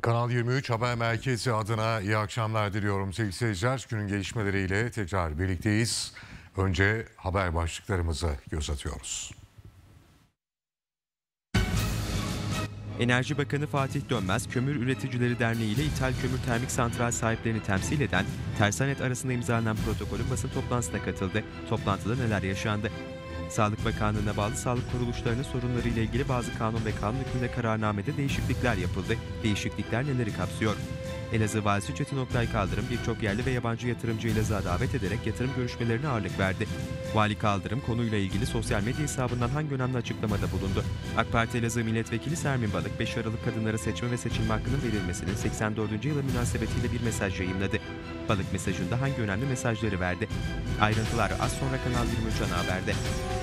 Kanal 23 Haber Merkezi adına iyi akşamlar diliyorum sevgili seyirciler. Günün gelişmeleriyle tekrar birlikteyiz. Önce haber başlıklarımıza göz atıyoruz. Enerji Bakanı Fatih Dönmez, Kömür Üreticileri Derneği ile İthal Kömür Termik Santral sahiplerini temsil eden Tersanet arasında imzalanan protokolün basın toplantısına katıldı. Toplantıda neler yaşandı? Sağlık Bakanlığı'na bağlı sağlık kuruluşlarının sorunlarıyla ilgili bazı kanun ve kanun hükmünde kararnamede değişiklikler yapıldı. Değişiklikler neleri kapsıyor? Elazığ Valisi Çetin Oktay Kaldırım birçok yerli ve yabancı yatırımcı Elazığ'a davet ederek yatırım görüşmelerine ağırlık verdi. Vali Kaldırım konuyla ilgili sosyal medya hesabından hangi önemli açıklamada bulundu? AK Parti Elazığ Milletvekili Sermin Balık, 5 Aralık kadınlara seçme ve seçilme hakkının verilmesinin 84. yılı münasebetiyle bir mesaj yayımladı. Balık mesajında hangi önemli mesajları verdi? Ayrıntılar az sonra Kanal 23 ana haberde.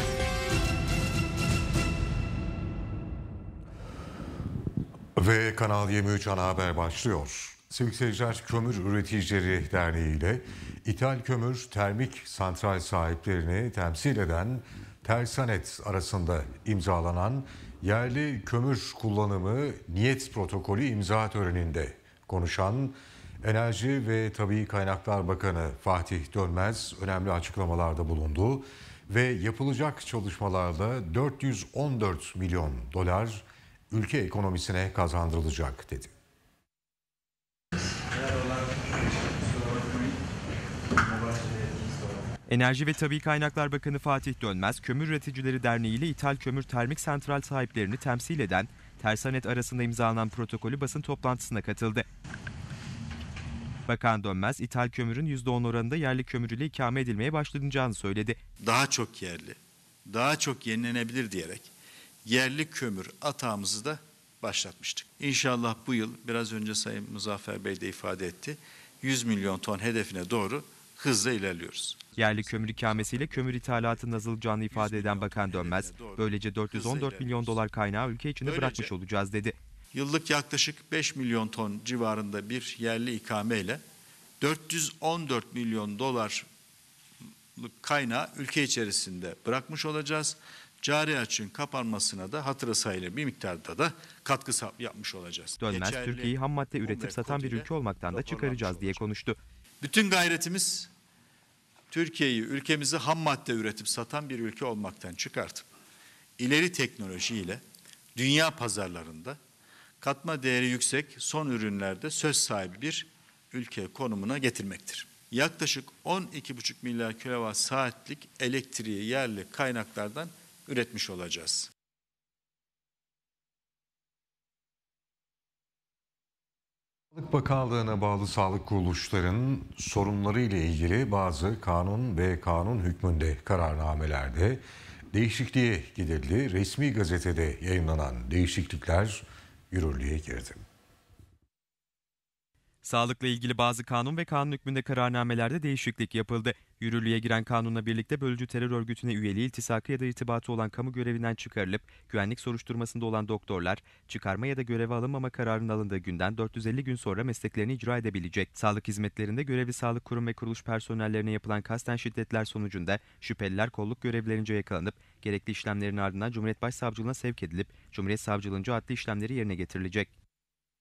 Ve Kanal 23 ana haber başlıyor. Sevgili seyirciler, Kömür Üreticileri Derneği ile İthal Kömür Termik Santral sahiplerini temsil eden Tersanet arasında imzalanan yerli kömür kullanımı niyet protokolü imza töreninde konuşan Enerji ve Tabii Kaynaklar Bakanı Fatih Dönmez önemli açıklamalarda bulundu ve yapılacak çalışmalarla 414 milyon dolar ülke ekonomisine kazandırılacak dedi. Enerji ve Tabii Kaynaklar Bakanı Fatih Dönmez, Kömür Üreticileri Derneği ile İthal Kömür Termik Santral sahiplerini temsil eden Tersanet arasında imzalanan protokolü basın toplantısına katıldı. Bakan Dönmez, ithal kömürün %10 oranında yerli kömür ile ikame edilmeye başlanacağını söyledi. Daha çok yerli, daha çok yenilenebilir diyerek yerli kömür atağımızı da başlatmıştık. İnşallah bu yıl biraz önce Sayın Muzaffer Bey de ifade etti. 100 milyon ton hedefine doğru hızla ilerliyoruz. Yerli kömür ikamesiyle kömür ithalatının azalacağını ifade eden Bakan Dönmez, böylece 414 milyon dolar kaynağı ülke içinde bırakmış olacağız dedi. Yıllık yaklaşık 5 milyon ton civarında bir yerli ikameyle 414 milyon dolar kaynağı ülke içerisinde bırakmış olacağız. Cari açığın kapanmasına da hatırı sayılır bir miktarda da katkı yapmış olacağız. Dönmez, Türkiye'yi ham madde üretip satan bir ülke olmaktan da çıkaracağız diye konuştu. Bütün gayretimiz Türkiye'yi, ülkemizi ham madde üretip satan bir ülke olmaktan çıkartıp ileri teknolojiyle dünya pazarlarında katma değeri yüksek son ürünlerde söz sahibi bir ülke konumuna getirmektir. Yaklaşık 12,5 milyar kilowatt saatlik elektriği yerli kaynaklardan üretmiş olacağız. Sağlık Bakanlığı'na bağlı sağlık kuruluşlarının sorunları ile ilgili bazı kanun ve kanun hükmünde kararnamelerde değişikliğe gidildi. Resmi gazetede yayınlanan değişiklikler yürürlüğe girdi. Sağlıkla ilgili bazı kanun ve kanun hükmünde kararnamelerde değişiklik yapıldı. Yürürlüğe giren kanunla birlikte bölücü terör örgütüne üyeliği, iltisakı ya da irtibatı olan kamu görevinden çıkarılıp güvenlik soruşturmasında olan doktorlar, çıkarma ya da göreve alınmama kararının alındığı günden 450 gün sonra mesleklerini icra edebilecek. Sağlık hizmetlerinde görevli sağlık kurum ve kuruluş personellerine yapılan kasten şiddetler sonucunda şüpheliler kolluk görevlilerince yakalanıp gerekli işlemlerin ardından Cumhuriyet Başsavcılığına sevk edilip Cumhuriyet Savcılığınca adli işlemleri yerine getirilecek.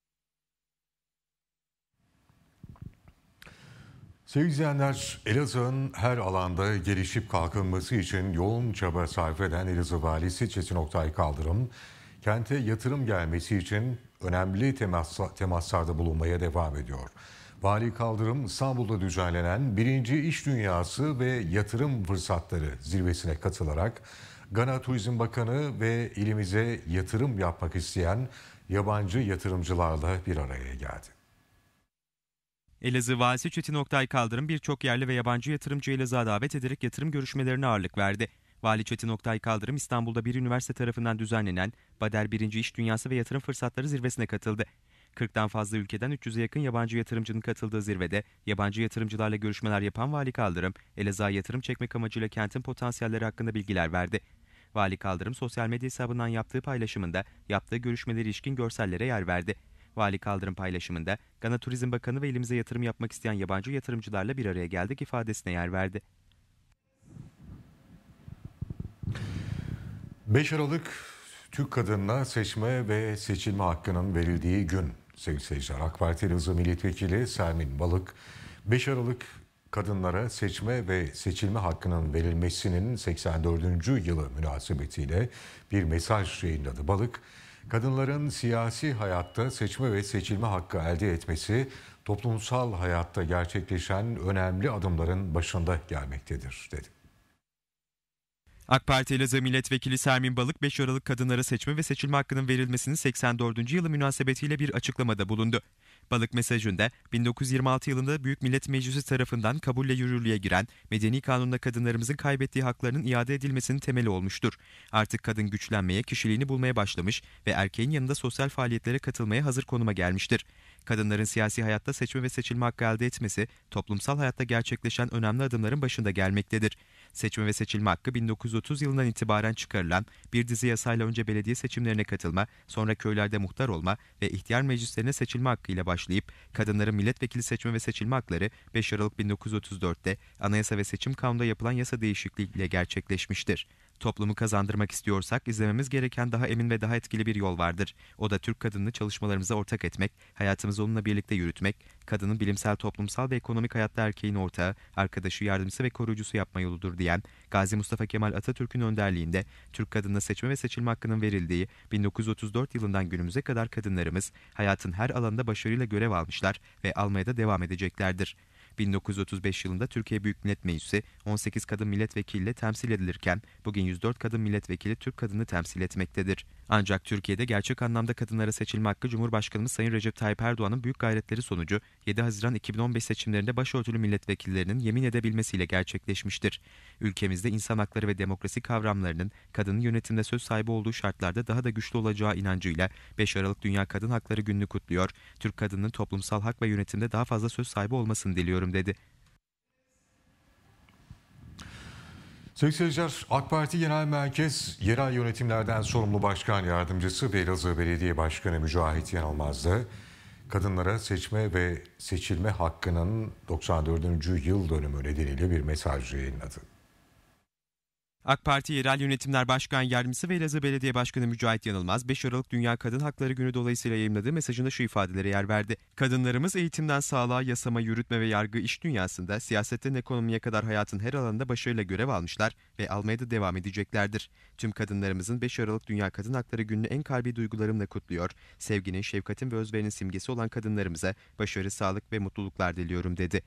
Sevgili izleyenler, Elazığ'ın her alanda gelişip kalkınması için yoğun çaba sarf eden Elazığ Valisi Çetin Oktay Kaldırım, kente yatırım gelmesi için önemli temaslarda bulunmaya devam ediyor. Vali Kaldırım, İstanbul'da düzenlenen 1. İş Dünyası ve Yatırım Fırsatları zirvesine katılarak Gana Turizm Bakanı ve ilimize yatırım yapmak isteyen yabancı yatırımcılarla bir araya geldi. Elazığ Valisi Çetin Oktay Kaldırım birçok yerli ve yabancı yatırımcı Elazığ'a davet ederek yatırım görüşmelerine ağırlık verdi. Vali Çetin Oktay Kaldırım İstanbul'da bir üniversite tarafından düzenlenen Bader 1. İş Dünyası ve Yatırım Fırsatları zirvesine katıldı. 40'tan fazla ülkeden 300'e yakın yabancı yatırımcının katıldığı zirvede yabancı yatırımcılarla görüşmeler yapan Vali Kaldırım, Elazığ'a yatırım çekmek amacıyla kentin potansiyelleri hakkında bilgiler verdi. Vali Kaldırım sosyal medya hesabından yaptığı paylaşımında yaptığı görüşmelere ilişkin görsellere yer verdi. Vali Kaldırım paylaşımında Gana Turizm Bakanı ve ilimize yatırım yapmak isteyen yabancı yatırımcılarla bir araya geldik ifadesine yer verdi. 5 Aralık Türk kadınına seçme ve seçilme hakkının verildiği gün. Sevgili seyirciler, AK Parti Elazığ Milletvekili Sermin Balık, 5 Aralık kadınlara seçme ve seçilme hakkının verilmesinin 84. yılı münasebetiyle bir mesaj yayınladı. Balık, kadınların siyasi hayatta seçme ve seçilme hakkı elde etmesi, toplumsal hayatta gerçekleşen önemli adımların başında gelmektedir, dedi. AK Parti Elazığ Milletvekili Sermin Balık, 5 Aralık kadınlara seçme ve seçilme hakkının verilmesinin 84. yılı münasebetiyle bir açıklamada bulundu. Balık mesajında 1926 yılında Büyük Millet Meclisi tarafından kabulle yürürlüğe giren Medeni Kanun'da kadınlarımızın kaybettiği haklarının iade edilmesinin temeli olmuştur. Artık kadın güçlenmeye, kişiliğini bulmaya başlamış ve erkeğin yanında sosyal faaliyetlere katılmaya hazır konuma gelmiştir. Kadınların siyasi hayatta seçme ve seçilme hakkı elde etmesi, toplumsal hayatta gerçekleşen önemli adımların başında gelmektedir. Seçme ve seçilme hakkı 1930 yılından itibaren çıkarılan bir dizi yasayla önce belediye seçimlerine katılma, sonra köylerde muhtar olma ve ihtiyar meclislerine seçilme hakkıyla başlayıp kadınların milletvekili seçme ve seçilme hakları 5 Aralık 1934'te Anayasa ve Seçim Kanunu'nda yapılan yasa değişikliğiyle gerçekleşmiştir. Toplumu kazandırmak istiyorsak izlememiz gereken daha emin ve daha etkili bir yol vardır. O da Türk kadınını çalışmalarımıza ortak etmek, hayatımızı onunla birlikte yürütmek, kadının bilimsel, toplumsal ve ekonomik hayatta erkeğin ortağı, arkadaşı, yardımcısı ve koruyucusu yapma yoludur diyen Gazi Mustafa Kemal Atatürk'ün önderliğinde Türk kadınına seçme ve seçilme hakkının verildiği 1934 yılından günümüze kadar kadınlarımız hayatın her alanında başarıyla görev almışlar ve almaya da devam edeceklerdir. 1935 yılında Türkiye Büyük Millet Meclisi 18 kadın milletvekiliyle temsil edilirken bugün 104 kadın milletvekili Türk kadını temsil etmektedir. Ancak Türkiye'de gerçek anlamda kadınlara seçilme hakkı Cumhurbaşkanımız Sayın Recep Tayyip Erdoğan'ın büyük gayretleri sonucu 7 Haziran 2015 seçimlerinde başörtülü milletvekillerinin yemin edebilmesiyle gerçekleşmiştir. Ülkemizde insan hakları ve demokrasi kavramlarının kadının yönetimde söz sahibi olduğu şartlarda daha da güçlü olacağı inancıyla 5 Aralık Dünya Kadın Hakları Günü'nü kutluyor, Türk kadının toplumsal hak ve yönetimde daha fazla söz sahibi olmasını diliyorum dedi. Sevgili seyirciler, AK Parti Genel Merkez Yerel Yönetimlerden Sorumlu Başkan Yardımcısı ve Elazığ Belediye Başkanı Mücahit Yanılmaz da kadınlara seçme ve seçilme hakkının 94. yıl dönümü nedeniyle bir mesaj yayınladı. AK Parti Yerel Yönetimler Başkan Yardımcısı ve Elazığ Belediye Başkanı Mücahit Yanılmaz, 5 Aralık Dünya Kadın Hakları Günü dolayısıyla yayımladığı mesajında şu ifadelere yer verdi. Kadınlarımız eğitimden sağlığa, yasama, yürütme ve yargı iş dünyasında, siyasetten ekonomiye kadar hayatın her alanında başarıyla görev almışlar ve almaya da devam edeceklerdir. Tüm kadınlarımızın 5 Aralık Dünya Kadın Hakları Günü'nü en kalbi duygularımla kutluyor, sevginin, şefkatin ve özverinin simgesi olan kadınlarımıza başarı, sağlık ve mutluluklar diliyorum dedi.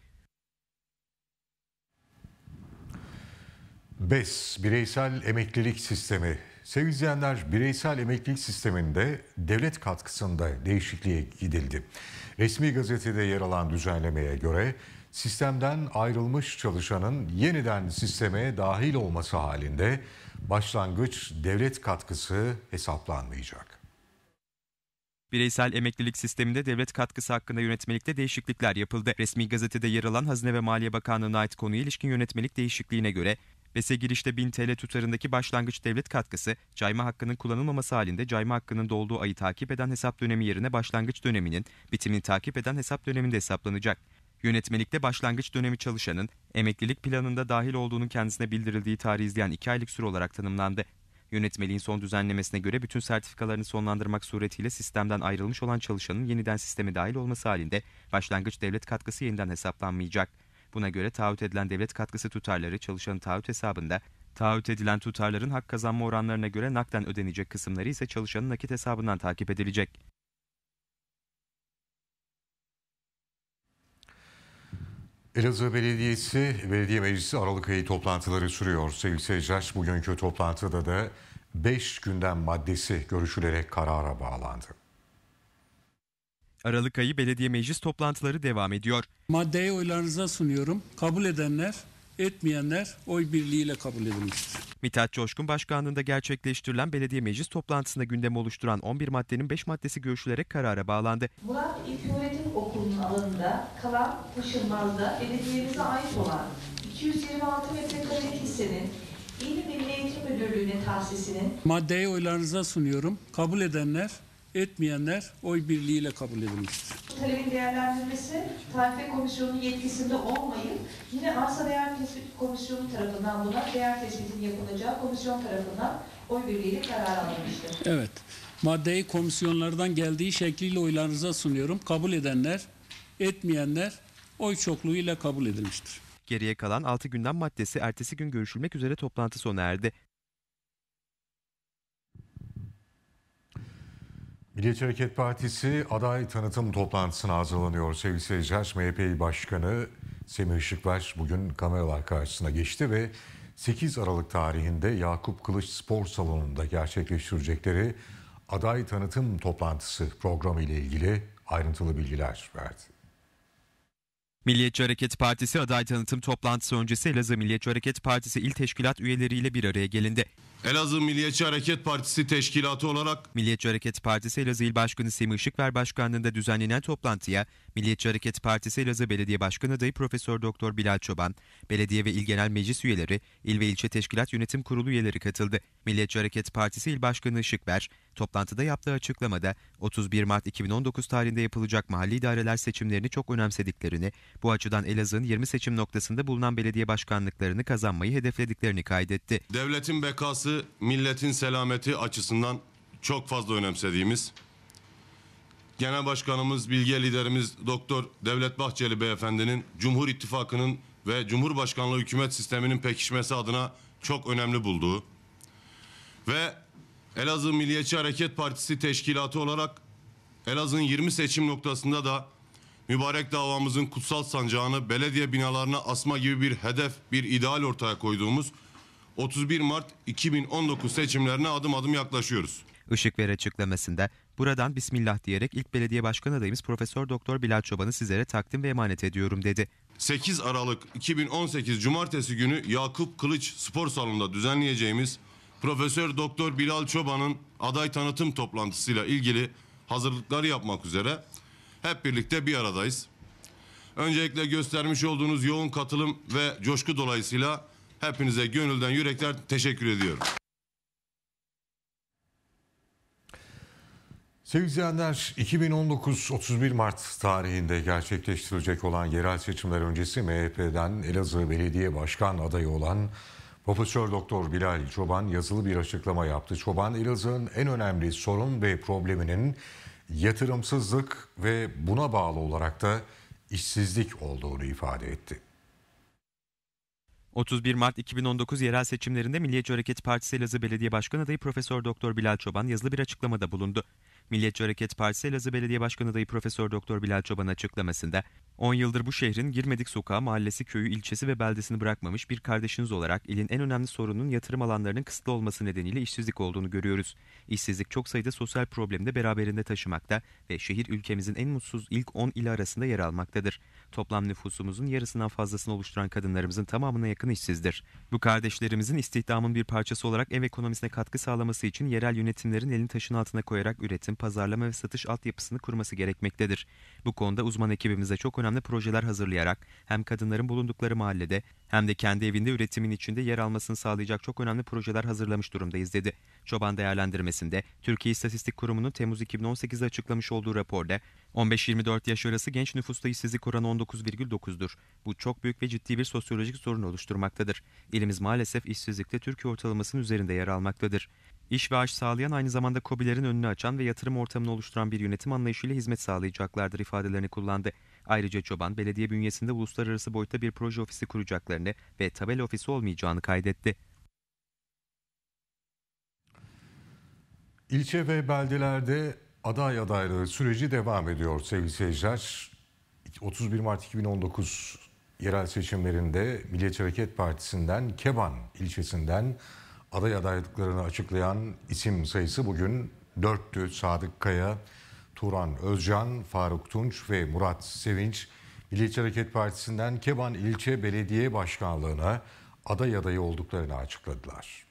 BES, Bireysel Emeklilik Sistemi. Sevgili izleyenler, bireysel emeklilik sisteminde devlet katkısında değişikliğe gidildi. Resmi gazetede yer alan düzenlemeye göre sistemden ayrılmış çalışanın yeniden sisteme dahil olması halinde başlangıç devlet katkısı hesaplanmayacak. Bireysel emeklilik sisteminde devlet katkısı hakkında yönetmelikte değişiklikler yapıldı. Resmi gazetede yer alan Hazine ve Maliye Bakanlığı'na ait konuya ilişkin yönetmelik değişikliğine göre BES'e girişte 1000 TL tutarındaki başlangıç devlet katkısı, cayma hakkının kullanılmaması halinde cayma hakkının dolduğu ayı takip eden hesap dönemi yerine başlangıç döneminin bitimini takip eden hesap döneminde hesaplanacak. Yönetmelikte başlangıç dönemi çalışanın emeklilik planında dahil olduğunun kendisine bildirildiği tarihi izleyen 2 aylık süre olarak tanımlandı. Yönetmeliğin son düzenlemesine göre bütün sertifikalarını sonlandırmak suretiyle sistemden ayrılmış olan çalışanın yeniden sisteme dahil olması halinde başlangıç devlet katkısı yeniden hesaplanmayacak. Buna göre taahhüt edilen devlet katkısı tutarları çalışanın taahhüt hesabında, taahhüt edilen tutarların hak kazanma oranlarına göre nakden ödenecek kısımları ise çalışanın nakit hesabından takip edilecek. Elazığ Belediye Meclisi Aralık ayı toplantıları sürüyor sevgili seyirciler. Bugünkü toplantıda da 5 gündem maddesi görüşülerek karara bağlandı. Aralık ayı belediye meclis toplantıları devam ediyor. Maddeyi oylarınıza sunuyorum. Kabul edenler, etmeyenler oy birliğiyle kabul edilmiştir. Mithat Coşkun başkanlığında gerçekleştirilen belediye meclis toplantısında gündemi oluşturan 11 maddenin 5 maddesi görüşülerek karara bağlandı. Murat İlköğretim Okulu'nun alanında kalan taşınmazda belediyemize ait olan 226 metrekarelik hissenin İl Milli Eğitim Müdürlüğü'ne tahsisinin Maddeyi oylarınıza sunuyorum. Kabul edenler, etmeyenler oy birliğiyle kabul edilmiştir. Talebin değerlendirmesi Tarife Komisyonu'nun yetkisinde olmayıp yine Arsa Değer Tespit Komisyonu tarafından buna değer tespitinin yapılacağı komisyon tarafından oy birliğiyle karar alınmıştır. Evet, maddeyi komisyonlardan geldiği şekliyle oylarınıza sunuyorum. Kabul edenler, etmeyenler oy çokluğuyla kabul edilmiştir. Geriye kalan 6 gündem maddesi ertesi gün görüşülmek üzere toplantı sona erdi. Milliyetçi Hareket Partisi aday tanıtım toplantısına hazırlanıyor sevgili seyirciler. MHP Başkanı Semih Işıkbaş bugün kameralar karşısına geçti ve 8 Aralık tarihinde Yakup Kılıç Spor Salonu'nda gerçekleştirecekleri aday tanıtım toplantısı programı ile ilgili ayrıntılı bilgiler verdi. Milliyetçi Hareket Partisi aday tanıtım toplantısı öncesi Elazığ Milliyetçi Hareket Partisi il teşkilat üyeleriyle bir araya gelindi. Elazığ Milliyetçi Hareket Partisi teşkilatı olarak Milliyetçi Hareket Partisi Elazığ İl Başkanı Semih Işıkver başkanlığında düzenlenen toplantıya Milliyetçi Hareket Partisi Elazığ Belediye Başkanı adayı Profesör Doktor Bilal Çoban, belediye ve il genel meclis üyeleri, il ve ilçe teşkilat yönetim kurulu üyeleri katıldı. Milliyetçi Hareket Partisi İl Başkanı Işıkver, toplantıda yaptığı açıklamada 31 Mart 2019 tarihinde yapılacak mahalli idareler seçimlerini çok önemsediklerini, bu açıdan Elazığ'ın 20 seçim noktasında bulunan belediye başkanlıklarını kazanmayı hedeflediklerini kaydetti. devletin bekası, milletin selameti açısından çok fazla önemsediğimiz, Genel Başkanımız, bilge liderimiz Doktor Devlet Bahçeli Beyefendinin Cumhur İttifakı'nın ve Cumhurbaşkanlığı hükümet sisteminin pekişmesi adına çok önemli bulduğu ve Elazığ Milliyetçi Hareket Partisi teşkilatı olarak Elazığ'ın 20 seçim noktasında da mübarek davamızın kutsal sancağını belediye binalarına asma gibi bir hedef, bir ideal ortaya koyduğumuz 31 Mart 2019 seçimlerine adım adım yaklaşıyoruz. Işıkver açıklamasında buradan Bismillah diyerek ilk belediye başkan adayımız Profesör Doktor Bilal Çoban'ı sizlere takdim ve emanet ediyorum dedi. 8 Aralık 2018 Cumartesi günü Yakup Kılıç Spor Salonu'nda düzenleyeceğimiz Profesör Doktor Bilal Çoban'ın aday tanıtım toplantısıyla ilgili hazırlıkları yapmak üzere hep birlikte bir aradayız. Öncelikle göstermiş olduğunuz yoğun katılım ve coşku dolayısıyla hepinize gönülden yürekten teşekkür ediyorum. Sevgili izleyenler, 2019 31 Mart tarihinde gerçekleştirilecek olan yerel seçimler öncesi MHP'den Elazığ Belediye Başkan adayı olan Profesör Doktor Bilal Çoban yazılı bir açıklama yaptı. Çoban, Elazığ'ın en önemli sorun ve probleminin yatırımsızlık ve buna bağlı olarak da işsizlik olduğunu ifade etti. 31 Mart 2019 yerel seçimlerinde Milliyetçi Hareket Partisi Elazığ Belediye Başkanı adayı Profesör Doktor Bilal Çoban yazılı bir açıklamada bulundu. Milliyetçi Hareket Partisi Elazığ Belediye Başkanı adayı Profesör Doktor Bilal Çoban açıklamasında 10 yıldır bu şehrin girmedik sokağı, mahallesi, köyü, ilçesi ve beldesini bırakmamış bir kardeşiniz olarak ilin en önemli sorununun yatırım alanlarının kısıtlı olması nedeniyle işsizlik olduğunu görüyoruz. İşsizlik çok sayıda sosyal problemi de beraberinde taşımakta ve şehir ülkemizin en mutsuz ilk 10 ili arasında yer almaktadır. Toplam nüfusumuzun yarısından fazlasını oluşturan kadınlarımızın tamamına yakın işsizdir. Bu kardeşlerimizin istihdamın bir parçası olarak ev ekonomisine katkı sağlaması için yerel yönetimlerin elini taşın altına koyarak üretim, pazarlama ve satış altyapısını kurması gerekmektedir. Bu konuda uzman ekibimize çok önemli projeler hazırlayarak hem kadınların bulundukları mahallede hem de kendi evinde üretimin içinde yer almasını sağlayacak çok önemli projeler hazırlamış durumdayız dedi. Çoban değerlendirmesinde Türkiye İstatistik Kurumu'nun Temmuz 2018'de açıklamış olduğu raporda 15-24 yaş arası genç nüfusta işsizlik oranı 19,9'dur. Bu çok büyük ve ciddi bir sosyolojik sorun oluşturmaktadır. İlimiz maalesef işsizlikte Türkiye ortalamasının üzerinde yer almaktadır. İş ve aş sağlayan, aynı zamanda KOBİ'lerin önünü açan ve yatırım ortamını oluşturan bir yönetim anlayışıyla hizmet sağlayacaklardır ifadelerini kullandı. Ayrıca Çoban, belediye bünyesinde uluslararası boyutta bir proje ofisi kuracaklarını ve tabela ofisi olmayacağını kaydetti. İlçe ve beldelerde aday adaylığı süreci devam ediyor sevgili seyirciler. 31 Mart 2019 yerel seçimlerinde Milliyetçi Hareket Partisi'nden Keban ilçesinden aday adaylıklarını açıklayan isim sayısı bugün 4'tü. Sadık Kaya, Turan Özcan, Faruk Tunç ve Murat Sevinç Milliyetçi Hareket Partisi'nden Keban İlçe Belediye Başkanlığı'na aday adayı olduklarını açıkladılar.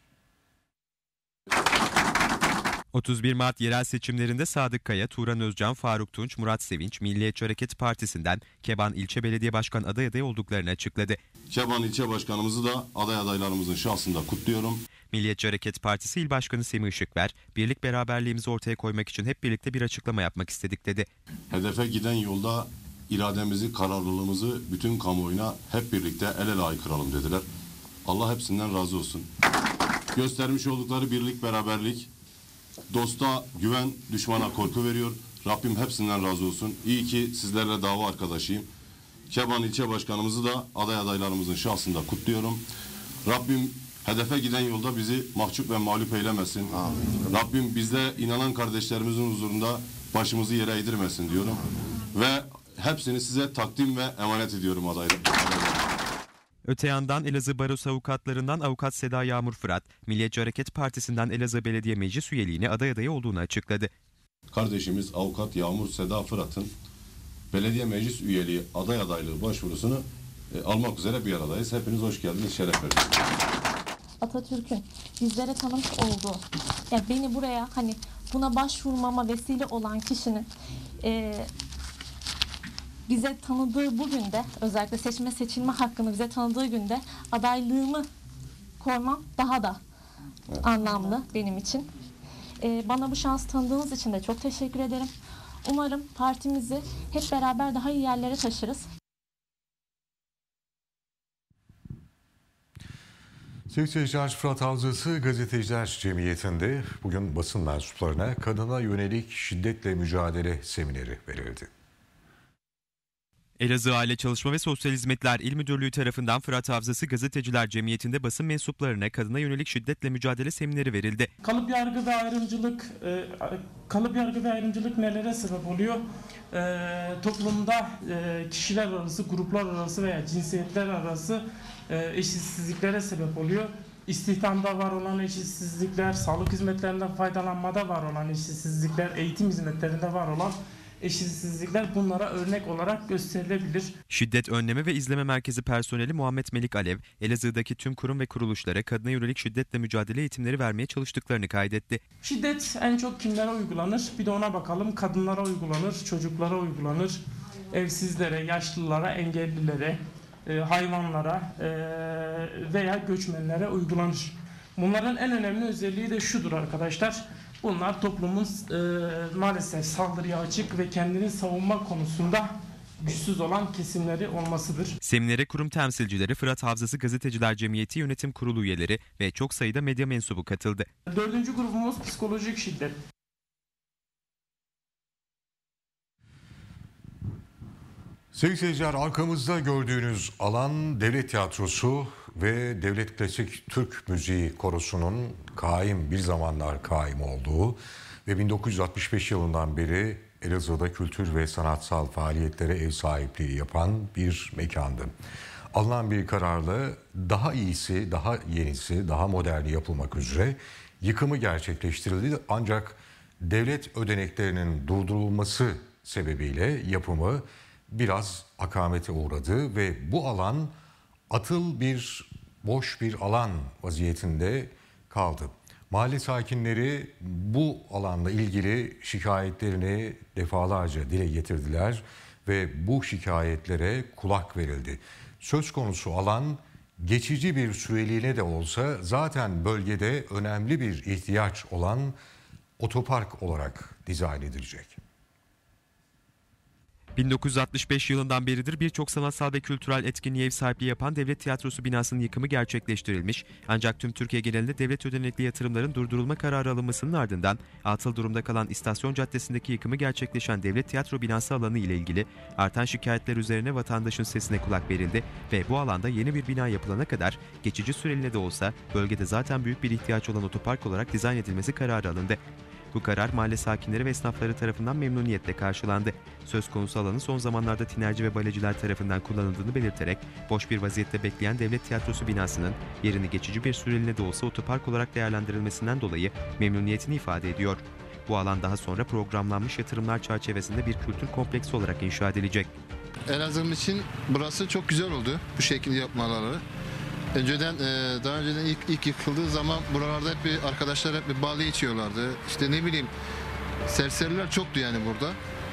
31 Mart yerel seçimlerinde Sadık Kaya, Turan Özcan, Faruk Tunç, Murat Sevinç, Milliyetçi Hareket Partisi'nden Keban İlçe Belediye Başkan adayı olduklarını açıkladı. Keban İlçe Başkanımızı da aday adaylarımızın şahsında kutluyorum. Milliyetçi Hareket Partisi İl Başkanı Semih Işıkver, birlik beraberliğimizi ortaya koymak için hep birlikte bir açıklama yapmak istedik dedi. Hedefe giden yolda irademizi, kararlılığımızı bütün kamuoyuna hep birlikte el ele aykıralım dediler. Allah hepsinden razı olsun. Göstermiş oldukları birlik, beraberlik, dosta güven, düşmana korku veriyor. Rabbim hepsinden razı olsun. İyi ki sizlerle dava arkadaşıyım. Keban ilçe başkanımızı da aday adaylarımızın şahsında kutluyorum. Rabbim hedefe giden yolda bizi mahcup ve mağlup eylemesin. Rabbim bizle inanan kardeşlerimizin huzurunda başımızı yere eğdirmesin diyorum. Ve hepsini size takdim ve emanet ediyorum adaylar. Öte yandan Elazığ Barosu avukatlarından avukat Seda Yağmur Fırat, Milliyetçi Hareket Partisi'nden Elazığ Belediye Meclis üyeliğine aday adayı olduğunu açıkladı. Kardeşimiz avukat Yağmur Seda Fırat'ın belediye meclis üyeliği aday adaylığı başvurusunu almak üzere bir aradayız. Hepiniz hoş geldiniz, şeref verdiniz. Atatürk'ün bizlere tanımış olduğu, yani beni buraya hani buna başvurmama vesile olan kişinin bize tanıdığı bugün de, özellikle seçilme hakkını bize tanıdığı günde adaylığımı koymam daha da anlamlı benim için. Bana bu şansı tanıdığınız için de çok teşekkür ederim. Umarım partimizi hep beraber daha iyi yerlere taşırız. Sevgili seyirciler, Fırat Havzası Gazeteciler Cemiyeti'nde bugün basın mensuplarına kadına yönelik şiddetle mücadele semineri verildi. Elazığ Aile Çalışma ve Sosyal Hizmetler İl Müdürlüğü tarafından Fırat Havzası Gazeteciler Cemiyeti'nde basın mensuplarına kadına yönelik şiddetle mücadele semineri verildi. Kalıp yargı ve ayrımcılık nelere sebep oluyor? Toplumda kişiler arası, gruplar arası veya cinsiyetler arası eşitsizliklere sebep oluyor. İstihdamda var olan eşitsizlikler, sağlık hizmetlerinden faydalanmada var olan eşitsizlikler, eğitim hizmetlerinde var olan eşitsizlikler bunlara örnek olarak gösterilebilir. Şiddet Önleme ve İzleme Merkezi personeli Muhammed Melik Alev, Elazığ'daki tüm kurum ve kuruluşlara kadına yönelik şiddetle mücadele eğitimleri vermeye çalıştıklarını kaydetti. Şiddet en çok kimlere uygulanır? Bir de ona bakalım. Kadınlara uygulanır, çocuklara uygulanır, evsizlere, yaşlılara, engellilere, hayvanlara veya göçmenlere uygulanır. Bunların en önemli özelliği de şudur arkadaşlar. Bunlar toplumun maalesef saldırıya açık ve kendini savunma konusunda güçsüz olan kesimleri olmasıdır. Seminere kurum temsilcileri, Fırat Havzası Gazeteciler Cemiyeti Yönetim Kurulu üyeleri ve çok sayıda medya mensubu katıldı. 4. grubumuz psikolojik şiddet. Sevgili seyirciler, arkamızda gördüğünüz alan Devlet Tiyatrosu ve Devlet Klasik Türk Müziği Korosu'nun bir zamanlar kaim olduğu ve 1965 yılından beri Elazığ'da kültür ve sanatsal faaliyetlere ev sahipliği yapan bir mekandı. Alınan bir kararla daha iyisi, daha yenisi, daha moderni yapılmak üzere yıkımı gerçekleştirildi. Ancak devlet ödeneklerinin durdurulması sebebiyle yapımı biraz akamete uğradı ve bu alan boş bir alan vaziyetinde kaldı. Mahalle sakinleri bu alanla ilgili şikayetlerini defalarca dile getirdiler ve bu şikayetlere kulak verildi. Söz konusu alan geçici bir süreliğine de olsa zaten bölgede önemli bir ihtiyaç olan otopark olarak dizayn edilecek. 1965 yılından beridir birçok sanatsal ve kültürel etkinliğe ev sahipliği yapan Devlet Tiyatrosu binasının yıkımı gerçekleştirilmiş. Ancak tüm Türkiye genelinde devlet ödenekli yatırımların durdurulma kararı alınmasının ardından atıl durumda kalan İstasyon Caddesi'ndeki yıkımı gerçekleşen Devlet Tiyatro binası alanı ile ilgili artan şikayetler üzerine vatandaşın sesine kulak verildi ve bu alanda yeni bir bina yapılana kadar geçici süreliğine de olsa bölgede zaten büyük bir ihtiyaç olan otopark olarak dizayn edilmesi kararı alındı. Bu karar mahalle sakinleri ve esnafları tarafından memnuniyetle karşılandı. Söz konusu alanın son zamanlarda tinerci ve baleciler tarafından kullanıldığını belirterek boş bir vaziyette bekleyen Devlet Tiyatrosu binasının yerini geçici bir süreliğine de olsa otopark olarak değerlendirilmesinden dolayı memnuniyetini ifade ediyor. Bu alan daha sonra programlanmış yatırımlar çerçevesinde bir kültür kompleksi olarak inşa edilecek. Elazığ için burası çok güzel oldu bu şekilde yapmaları. Daha önceden ilk yıkıldığı zaman buralarda hep arkadaşlar hep bir bali içiyorlardı. İşte ne bileyim serseriler çoktu yani burada.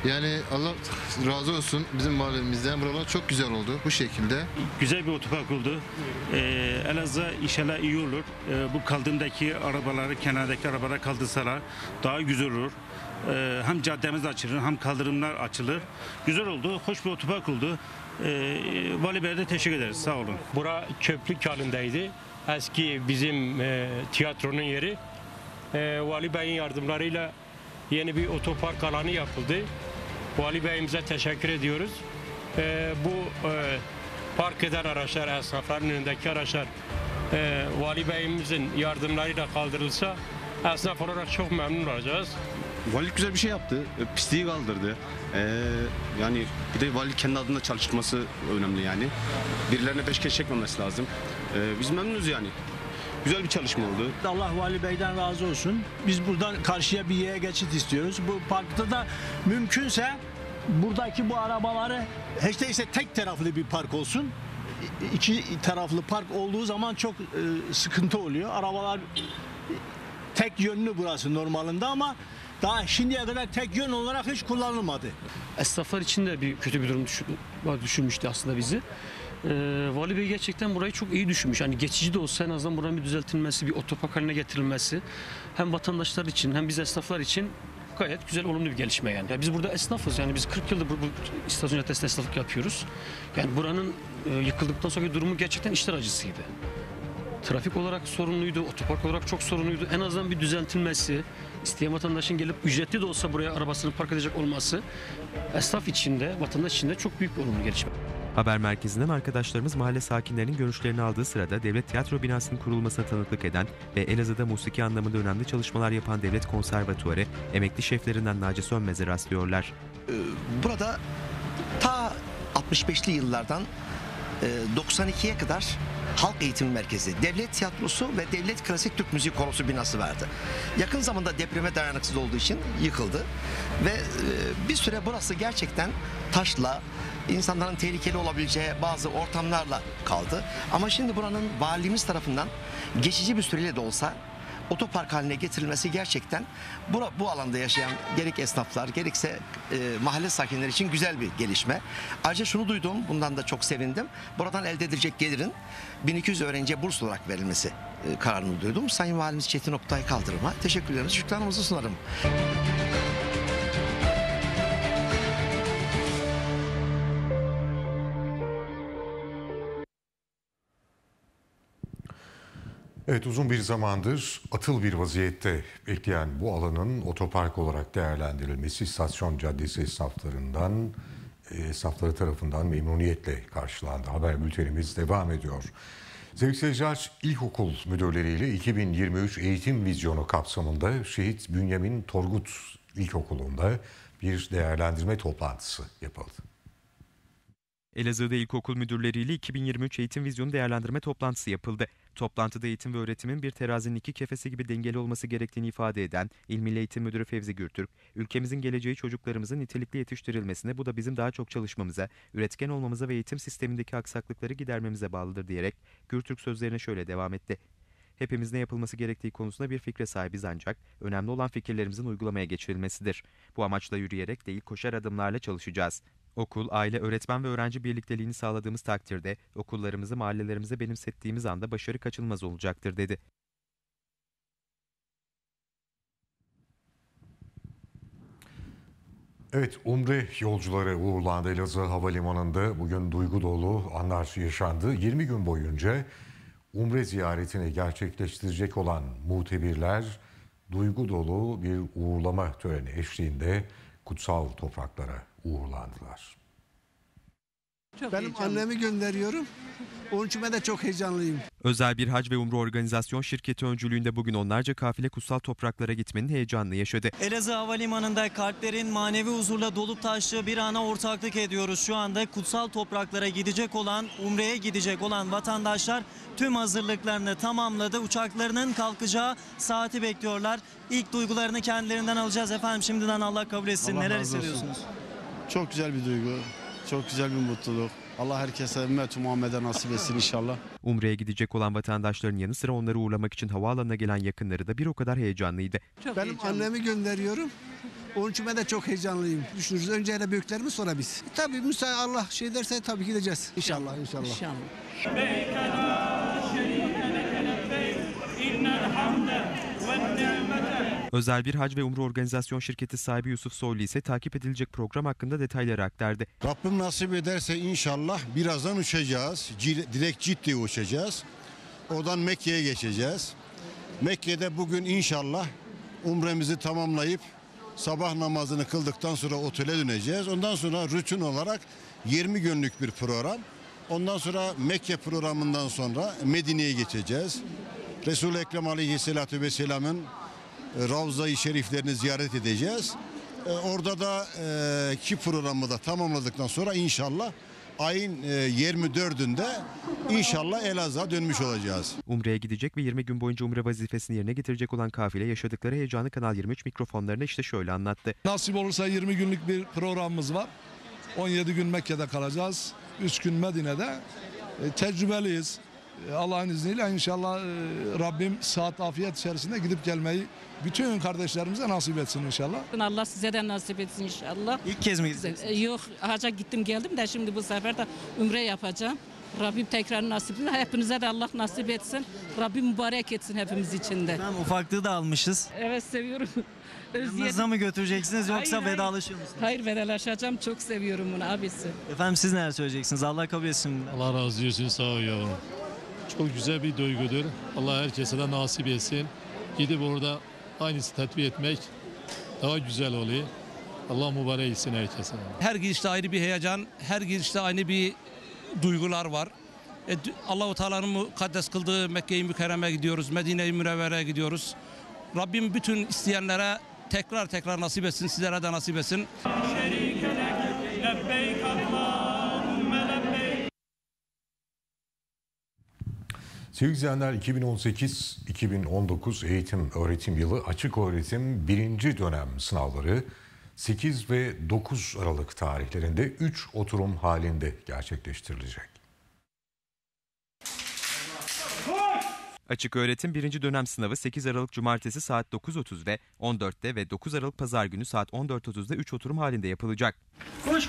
Yani Allah razı olsun bizim mahallemizden. Buralar çok güzel oldu bu şekilde. Güzel bir otopark oldu. Elazığ inşallah iyi olur. Bu kaldırımdaki arabaları, kenardaki arabalar kaldırsalar daha güzel olur. Hem caddemiz açılır hem kaldırımlar açılır. Güzel oldu, hoş bir otopark oldu. Vali Bey'e de teşekkür ederiz, sağ olun. Bura çöplük halindeydi. Eski bizim tiyatronun yeri. Vali Bey'in yardımlarıyla yeni bir otopark alanı yapıldı. Vali Bey'imize teşekkür ediyoruz. Bu park eden araçlar, esnafların önündeki araçlar Vali Bey'imizin yardımlarıyla kaldırılsa esnaf olarak çok memnun olacağız. Valilik güzel bir şey yaptı. Pisliği kaldırdı. Yani bir de valilik kendi adına çalıştırması önemli yani. Birilerine peşkeş çekmemesi lazım. Biz memnunuz yani. Güzel bir çalışma oldu. Allah Vali Bey'den razı olsun. Biz buradan karşıya bir yaya geçit istiyoruz. Bu parkta da mümkünse buradaki bu arabaları hiç değilse tek taraflı bir park olsun. İki taraflı park olduğu zaman çok sıkıntı oluyor. Arabalar tek yönlü burası normalinde ama daha şimdiye kadar tek yön olarak hiç kullanılmadı. Esnaflar için de kötü bir durum düşünmüştü aslında bizi. Vali Bey gerçekten burayı çok iyi düşünmüş. Hani geçici de olsa en azından buranın bir düzeltilmesi, bir otopark haline getirilmesi hem vatandaşlar için hem biz esnaflar için gayet güzel, olumlu bir gelişme yani. Biz burada esnafız yani biz 40 yıldır bu istasyon caddesinde esnaflık yapıyoruz. Yani buranın yıkıldıktan sonraki durumu gerçekten içler acısıydı. Trafik olarak sorunluydu, otopark olarak çok sorunluydu. En azından bir düzeltilmesi, isteyen vatandaşın gelip ücretli de olsa buraya arabasını park edecek olması esnaf için de, vatandaş için de çok büyük bir olumlu gelişme. Haber merkezinden arkadaşlarımız mahalle sakinlerinin görüşlerini aldığı sırada Devlet Tiyatro binasının kurulmasına tanıklık eden ve Elazığ'da musiki anlamında önemli çalışmalar yapan Devlet Konservatuarı emekli şeflerinden Naci Sönmez'e rastlıyorlar. Burada ta 65'li yıllardan 92'ye kadar Halk Eğitim Merkezi, Devlet Tiyatrosu ve Devlet Klasik Türk Müziği Korosu binası vardı. Yakın zamanda depreme dayanıksız olduğu için yıkıldı ve bir süre burası gerçekten taşla, insanların tehlikeli olabileceği bazı ortamlarla kaldı. Ama şimdi buranın valimiz tarafından geçici bir süreyle de olsa otopark haline getirilmesi gerçekten bu alanda yaşayan gerek esnaflar gerekse mahalle sakinleri için güzel bir gelişme. Ayrıca şunu duydum, bundan da çok sevindim. Buradan elde edilecek gelirin 1200 öğrenciye burs olarak verilmesi kararını duydum. Sayın Valimiz Çetin Oktay Kaldırım'a teşekkürlerimizi, şükranımızı sunarım. Evet, uzun bir zamandır atıl bir vaziyette bekleyen bu alanın otopark olarak değerlendirilmesi istasyon caddesi esnafları tarafından memnuniyetle karşılandı. Haber bültenimiz devam ediyor. Sevgili seyirciler, ilkokul müdürleriyle 2023 eğitim vizyonu kapsamında Şehit Bünyamin Torgut İlkokulu'nda bir değerlendirme toplantısı yapıldı. Elazığ'da ilkokul müdürleriyle 2023 eğitim vizyonu değerlendirme toplantısı yapıldı. Toplantıda eğitim ve öğretimin bir terazinin iki kefesi gibi dengeli olması gerektiğini ifade eden İl Milli Eğitim Müdürü Fevzi Gürtürk, ülkemizin geleceği çocuklarımızın nitelikli yetiştirilmesine, bu da bizim daha çok çalışmamıza, üretken olmamıza ve eğitim sistemindeki aksaklıkları gidermemize bağlıdır diyerek Gürtürk sözlerine şöyle devam etti. Hepimiz ne yapılması gerektiği konusunda bir fikre sahibiz ancak önemli olan fikirlerimizin uygulamaya geçirilmesidir. Bu amaçla yürüyerek değil koşar adımlarla çalışacağız. Okul, aile, öğretmen ve öğrenci birlikteliğini sağladığımız takdirde okullarımızı mahallelerimize benimsettiğimiz anda başarı kaçınılmaz olacaktır dedi. Evet, Umre yolcuları uğurlandı. Elazığ Havalimanı'nda bugün duygu dolu anlar yaşandı. 20 gün boyunca Umre ziyaretini gerçekleştirecek olan muhtebirler duygu dolu bir uğurlama töreni eşliğinde kutsal topraklara uğurlandılar. Benim annemi gönderiyorum. Onun için ben de çok heyecanlıyım. Özel bir hac ve umre organizasyon şirketi öncülüğünde bugün onlarca kafile kutsal topraklara gitmenin heyecanını yaşadı. Elazığ Havalimanı'nda kalplerin manevi huzurla dolup taştığı bir ana ortaklık ediyoruz. Şu anda kutsal topraklara gidecek olan, umreye gidecek olan vatandaşlar tüm hazırlıklarını tamamladı. Uçaklarının kalkacağı saati bekliyorlar. İlk duygularını kendilerinden alacağız efendim. Şimdiden Allah kabul etsin. Allah Neler razı olsun. hissediyorsunuz? Çok güzel bir duygu. Çok güzel bir mutluluk. Allah herkese ümmet-i Muhammed'e nasip etsin inşallah. Umre'ye gidecek olan vatandaşların yanı sıra onları uğurlamak için havaalanına gelen yakınları da bir o kadar heyecanlıydı. Benim annemi gönderiyorum. Onun için ben de çok heyecanlıyım. Düşünürüz. Önce hele büyüklerimiz sonra biz. Tabii müsaade Allah şey derse tabii gideceğiz. İnşallah. Özel bir hac ve umre organizasyon şirketi sahibi Yusuf Soylu ise takip edilecek program hakkında detayları aktardı. Rabbim nasip ederse inşallah birazdan uçacağız. Direkt Cidde'ye uçacağız. Oradan Mekke'ye geçeceğiz. Mekke'de bugün inşallah umremizi tamamlayıp sabah namazını kıldıktan sonra otele döneceğiz. Ondan sonra rutin olarak 20 günlük bir program. Ondan sonra Mekke programından sonra Medine'ye geçeceğiz. Resul-i Ekrem Aleyhisselatü Vesselam'ın Ravza-i Şeriflerini ziyaret edeceğiz. Orada da ki programı da tamamladıktan sonra inşallah ayın 24'ünde inşallah Elazığ'a dönmüş olacağız. Umre'ye gidecek ve 20 gün boyunca umre vazifesini yerine getirecek olan kafile yaşadıkları heyecanı Kanal 23 mikrofonlarına işte şöyle anlattı. Nasip olursa 20 günlük bir programımız var. 17 gün Mekke'de kalacağız. 3 gün Medine'de. Tecrübeliyiz. Allah'ın izniyle inşallah Rabbim sıhhat afiyet içerisinde gidip gelmeyi bütün kardeşlerimize nasip etsin inşallah. Allah size de nasip etsin inşallah. İlk kez mi gittiniz? Yok, hacca gittim geldim de şimdi bu sefer de umre yapacağım. Rabbim tekrar nasip etsin. Hepinize de Allah nasip etsin. Rabbim mübarek etsin hepimiz için de. Tamam, ufaklığı da almışız. Evet, seviyorum. Yanınıza mı götüreceksiniz yoksa vedalaşıyor musunuz? Hayır, vedalaşacağım. Çok seviyorum bunu abisi. Efendim siz neler söyleyeceksiniz? Allah kabul etsin. Allah razı olsun, sağ ol yavrum. Çok güzel bir duygudur. Allah herkese de nasip etsin. Gidip orada aynısı tatbik etmek daha güzel oluyor. Allah mübarek etsin herkese. Her girişte ayrı bir heyecan, her girişte aynı bir duygular var. Allah-u Teala'nın mukaddes kıldığı Mekke-i Mükerreme'ye gidiyoruz, Medine-i Münevvere'ye gidiyoruz. Rabbim bütün isteyenlere tekrar nasip etsin, sizlere de nasip etsin. Sevgili izleyenler, 2018-2019 eğitim öğretim yılı açık öğretim 1. dönem sınavları 8 ve 9 Aralık tarihlerinde 3 oturum halinde gerçekleştirilecek. Açık öğretim 1. dönem sınavı 8 Aralık Cumartesi saat 9.30 ve 14'te ve 9 Aralık Pazar günü saat 14.30'da 3 oturum halinde yapılacak. Koş.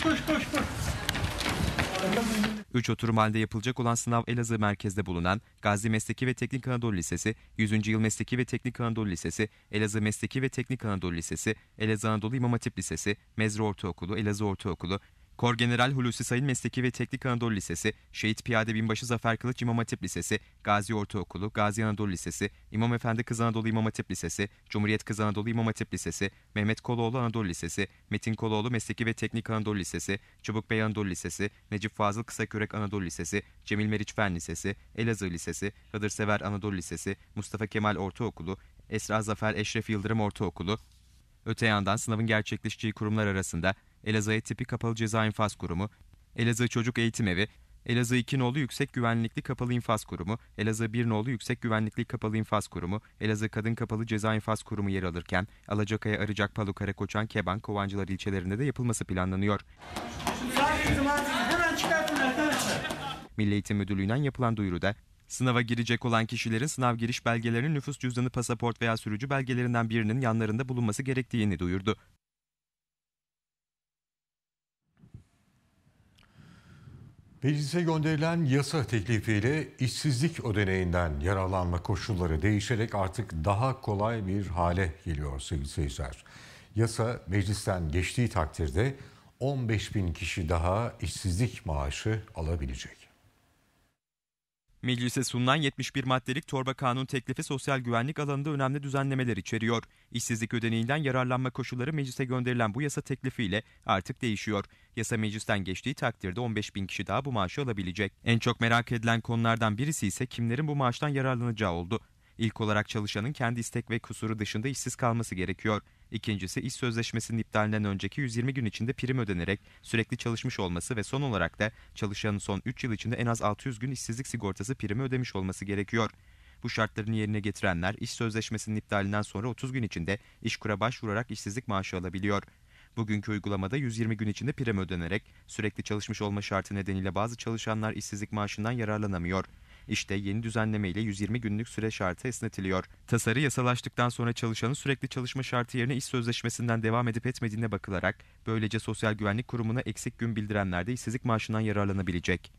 3 oturum halinde yapılacak olan sınav Elazığ merkezde bulunan Gazi Mesleki ve Teknik Anadolu Lisesi, 100. Yıl Mesleki ve Teknik Anadolu Lisesi, Elazığ Mesleki ve Teknik Anadolu Lisesi, Elazığ Anadolu İmam Hatip Lisesi, Mezre Ortaokulu, Elazığ Ortaokulu, Korgeneral Hulusi Sayın Mesleki ve Teknik Anadolu Lisesi, Şehit Piyade Binbaşı Zafer Kılıç İmam Hatip Lisesi, Gazi Ortaokulu, Gazi Anadolu Lisesi, İmam Efendi Kız Anadolu İmam Hatip Lisesi, Cumhuriyet Kız Anadolu İmam Hatip Lisesi, Mehmet Koloğlu Anadolu Lisesi, Metin Koloğlu Mesleki ve Teknik Anadolu Lisesi, Çubukbey Anadolu Lisesi, Necip Fazıl Kısakürek Anadolu Lisesi, Cemil Meriç Fen Lisesi, Elazığ Lisesi, Hıdırsever Anadolu Lisesi, Mustafa Kemal Ortaokulu, Esra Zafer Eşref Yıldırım Ortaokulu. Öte yandan sınavın gerçekleşeceği kurumlar arasında Elazığ Tipi Kapalı Ceza İnfaz Kurumu, Elazığ Çocuk Eğitim Evi, Elazığ 2 Nolu Yüksek Güvenlikli Kapalı İnfaz Kurumu, Elazığ 1 Nolu Yüksek Güvenlikli Kapalı İnfaz Kurumu, Elazığ Kadın Kapalı Ceza İnfaz Kurumu yer alırken Alacakaya, Arıcak, Palu, Karakoçan, Keban, Kovancılar ilçelerinde de yapılması planlanıyor. Milli Eğitim Müdürlüğü'nden yapılan duyuruda sınava girecek olan kişilerin sınav giriş belgelerinin nüfus cüzdanı, pasaport veya sürücü belgelerinden birinin yanlarında bulunması gerektiğini duyurdu. Meclise gönderilen yasa teklifiyle işsizlik ödeneğinden yararlanma koşulları değişerek artık daha kolay bir hale geliyor sevgili seyirciler. Yasa meclisten geçtiği takdirde 15.000 kişi daha işsizlik maaşı alabilecek. Meclise sunulan 71 maddelik torba kanun teklifi sosyal güvenlik alanında önemli düzenlemeler içeriyor. İşsizlik ödeneğinden yararlanma koşulları meclise gönderilen bu yasa teklifiyle artık değişiyor. Yasa meclisten geçtiği takdirde 15.000 kişi daha bu maaşı alabilecek. En çok merak edilen konulardan birisi ise kimlerin bu maaştan yararlanacağı oldu. İlk olarak çalışanın kendi istek ve kusuru dışında işsiz kalması gerekiyor. İkincisi iş sözleşmesinin iptalinden önceki 120 gün içinde prim ödenerek sürekli çalışmış olması ve son olarak da çalışanın son 3 yıl içinde en az 600 gün işsizlik sigortası primi ödemiş olması gerekiyor. Bu şartlarını yerine getirenler iş sözleşmesinin iptalinden sonra 30 gün içinde İşkur'a başvurarak işsizlik maaşı alabiliyor. Bugünkü uygulamada 120 gün içinde prim ödenerek sürekli çalışmış olma şartı nedeniyle bazı çalışanlar işsizlik maaşından yararlanamıyor. İşte yeni düzenleme ile 120 günlük süre şartı esnetiliyor. Tasarı yasalaştıktan sonra çalışanın sürekli çalışma şartı yerine iş sözleşmesinden devam edip etmediğine bakılarak böylece Sosyal Güvenlik Kurumu'na eksik gün bildirenler de işsizlik maaşından yararlanabilecek.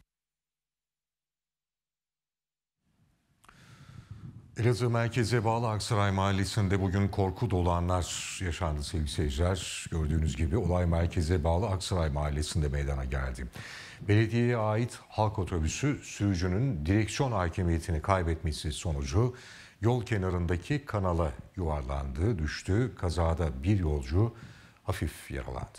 Elazığ merkeze bağlı Aksaray Mahallesi'nde bugün korku dolu anlar yaşandı sevgili seyirciler. Gördüğünüz gibi olay merkeze bağlı Aksaray Mahallesi'nde meydana geldi. Belediyeye ait halk otobüsü sürücünün direksiyon hakimiyetini kaybetmesi sonucu yol kenarındaki kanala yuvarlandı, düştü. Kazada bir yolcu hafif yaralandı.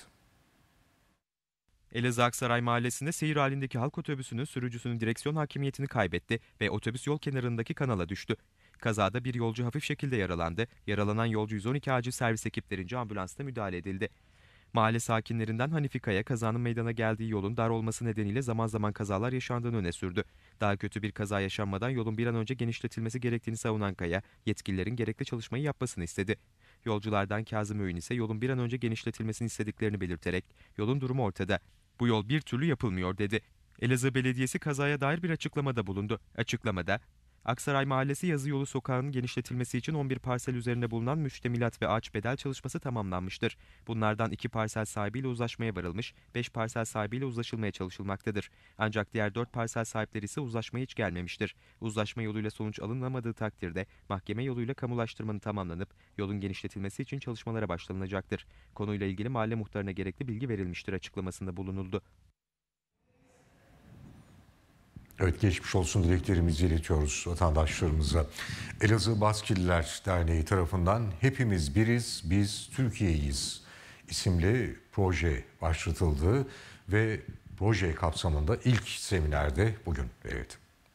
Elazığ Aksaray Mahallesi'nde seyir halindeki halk otobüsünün sürücüsünün direksiyon hakimiyetini kaybetti ve otobüs yol kenarındaki kanala düştü. Kazada bir yolcu hafif şekilde yaralandı. Yaralanan yolcu 112 acil servis ekiplerince ambulansta müdahale edildi. Mahalle sakinlerinden Hanifi Kaya kazanın meydana geldiği yolun dar olması nedeniyle zaman zaman kazalar yaşandığını öne sürdü. Daha kötü bir kaza yaşanmadan yolun bir an önce genişletilmesi gerektiğini savunan Kaya, yetkililerin gerekli çalışmayı yapmasını istedi. Yolculardan Kazım Öğün ise yolun bir an önce genişletilmesini istediklerini belirterek yolun durumu ortada. Bu yol bir türlü yapılmıyor dedi. Elazığ Belediyesi kazaya dair bir açıklamada bulundu. Açıklamada, Aksaray Mahallesi Yazı Yolu Sokağı'nın genişletilmesi için 11 parsel üzerinde bulunan müştemilat ve ağaç bedel çalışması tamamlanmıştır. Bunlardan 2 parsel sahibiyle uzlaşmaya varılmış, 5 parsel sahibiyle uzlaşılmaya çalışılmaktadır. Ancak diğer 4 parsel sahipleri ise uzlaşmaya hiç gelmemiştir. Uzlaşma yoluyla sonuç alınamadığı takdirde mahkeme yoluyla kamulaştırmanın tamamlanıp yolun genişletilmesi için çalışmalara başlanılacaktır. Konuyla ilgili mahalle muhtarına gerekli bilgi verilmiştir açıklamasında bulunuldu. Evet, geçmiş olsun dileklerimizi iletiyoruz vatandaşlarımıza. Elazığ Baskilliler Derneği tarafından Hepimiz Biriz, Biz Türkiye'yiz isimli proje başlatıldı ve proje kapsamında ilk seminerde bugün verildi.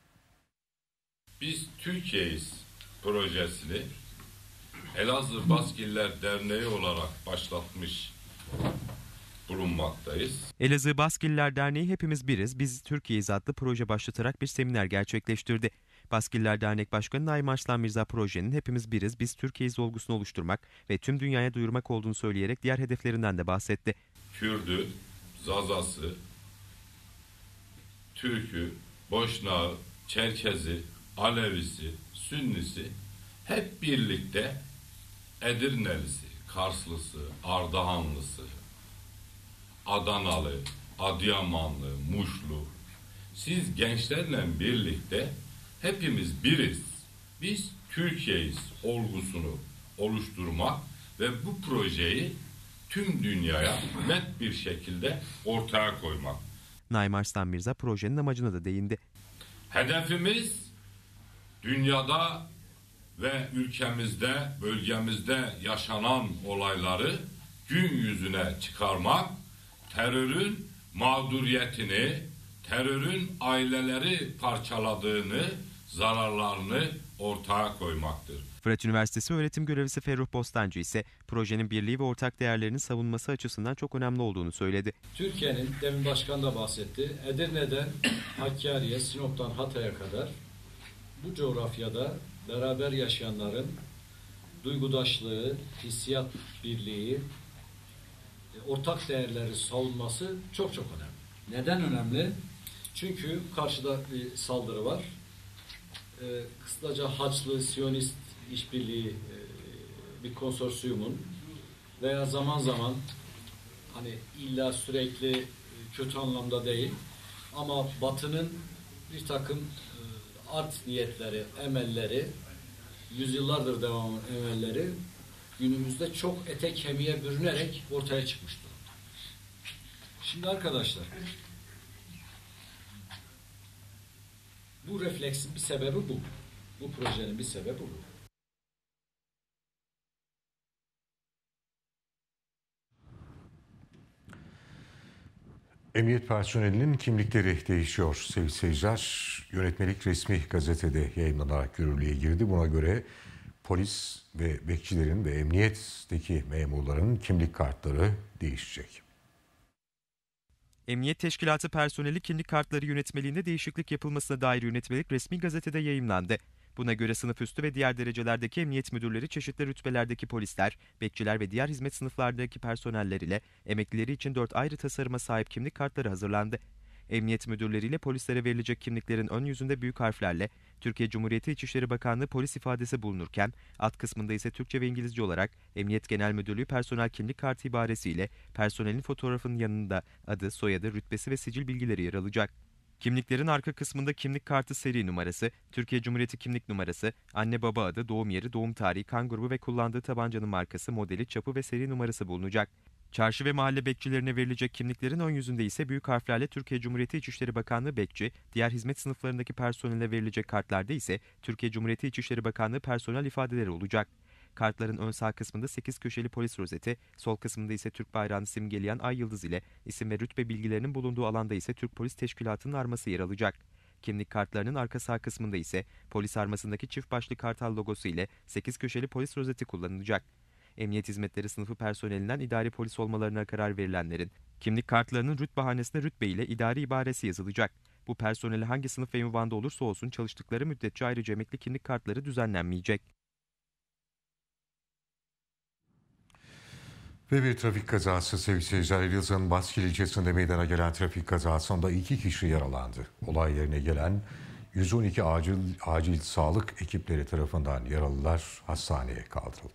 Biz Türkiye'yiz projesini Elazığ Baskilliler Derneği olarak başlatmış bulunmaktayız. Elazığ Baskilliler Derneği Hepimiz Biriz, Biz Türkiye'yiz adlı proje başlatarak bir seminer gerçekleştirdi. Baskilliler Dernek Başkanı Naim Arslan Mirza projenin Hepimiz Biriz, Biz Türkiye'yiz olgusunu oluşturmak ve tüm dünyaya duyurmak olduğunu söyleyerek diğer hedeflerinden de bahsetti. Kürdü, Zazası, Türkü, Boşnağı, Çerkezi, Alevisi, Sünnisi hep birlikte Edirnelisi, Karslısı, Ardahanlısı, Adanalı, Adıyamanlı, Muşlu. Siz gençlerle birlikte hepimiz biriz. Biz Türkiye'yiz olgusunu oluşturmak ve bu projeyi tüm dünyaya net bir şekilde ortaya koymak. Naim Arslan Mirza projenin amacına da değindi. Hedefimiz dünyada ve ülkemizde, bölgemizde yaşanan olayları gün yüzüne çıkarmak, terörün mağduriyetini, terörün aileleri parçaladığını, zararlarını ortaya koymaktır. Fırat Üniversitesi öğretim görevlisi Ferruh Bostancı ise projenin birliği ve ortak değerlerinin savunması açısından çok önemli olduğunu söyledi. Türkiye'nin, demin başkan da bahsetti, Edirne'den Hakkari'ye, Sinop'tan Hatay'a kadar bu coğrafyada beraber yaşayanların duygudaşlığı, hissiyat birliği, ortak değerleri savunması çok çok önemli. Neden önemli? Çünkü karşıda bir saldırı var. Kısaca Haçlı, Siyonist işbirliği bir konsorsiyumun veya zaman zaman hani illa sürekli kötü anlamda değil ama Batı'nın bir takım art niyetleri, emelleri, yüzyıllardır devam eden emelleri günümüzde çok ete kemiğe bürünerek ortaya çıkmış durumda. Şimdi arkadaşlar, bu refleksin bir sebebi bu. Bu projenin bir sebebi bu. Emniyet personelinin kimlikleri değişiyor sevgili seyirciler. Yönetmelik resmi gazetede yayınlanarak yürürlüğe girdi. Buna göre polis ve bekçilerin ve emniyetteki memurların kimlik kartları değişecek. Emniyet Teşkilatı personeli kimlik kartları yönetmeliğinde değişiklik yapılmasına dair yönetmelik resmi gazetede yayımlandı. Buna göre sınıf üstü ve diğer derecelerdeki emniyet müdürleri, çeşitli rütbelerdeki polisler, bekçiler ve diğer hizmet sınıflardaki personeller ile emeklileri için 4 ayrı tasarıma sahip kimlik kartları hazırlandı. Emniyet müdürleriyle polislere verilecek kimliklerin ön yüzünde büyük harflerle Türkiye Cumhuriyeti İçişleri Bakanlığı polis ifadesi bulunurken alt kısmında ise Türkçe ve İngilizce olarak Emniyet Genel Müdürlüğü personel kimlik kartı ibaresiyle personelin fotoğrafının yanında adı, soyadı, rütbesi ve sicil bilgileri yer alacak. Kimliklerin arka kısmında kimlik kartı seri numarası, Türkiye Cumhuriyeti kimlik numarası, anne baba adı, doğum yeri, doğum tarihi, kan grubu ve kullandığı tabancanın markası, modeli, çapı ve seri numarası bulunacak. Çarşı ve mahalle bekçilerine verilecek kimliklerin ön yüzünde ise büyük harflerle Türkiye Cumhuriyeti İçişleri Bakanlığı bekçi, diğer hizmet sınıflarındaki personele verilecek kartlarda ise Türkiye Cumhuriyeti İçişleri Bakanlığı personel ifadeleri olacak. Kartların ön sağ kısmında 8 köşeli polis rozeti, sol kısmında ise Türk bayrağını simgeleyen ay yıldız ile isim ve rütbe bilgilerinin bulunduğu alanda ise Türk Polis Teşkilatı'nın arması yer alacak. Kimlik kartlarının arka sağ kısmında ise polis armasındaki çift başlı kartal logosu ile 8 köşeli polis rozeti kullanılacak. Emniyet hizmetleri sınıfı personelinden idari polis olmalarına karar verilenlerin kimlik kartlarının rütbe hanesine rütbe ile idari ibaresi yazılacak. Bu personeli hangi sınıf ve ünvanda olursa olsun çalıştıkları müddetçe ayrıca emekli kimlik kartları düzenlenmeyecek. Ve bir trafik kazası sevgili seyirciler. Elazığ'ın Baskil ilçesinde meydana gelen trafik kazasında 2 kişi yaralandı. Olay yerine gelen 112 acil sağlık ekipleri tarafından yaralılar hastaneye kaldırıldı.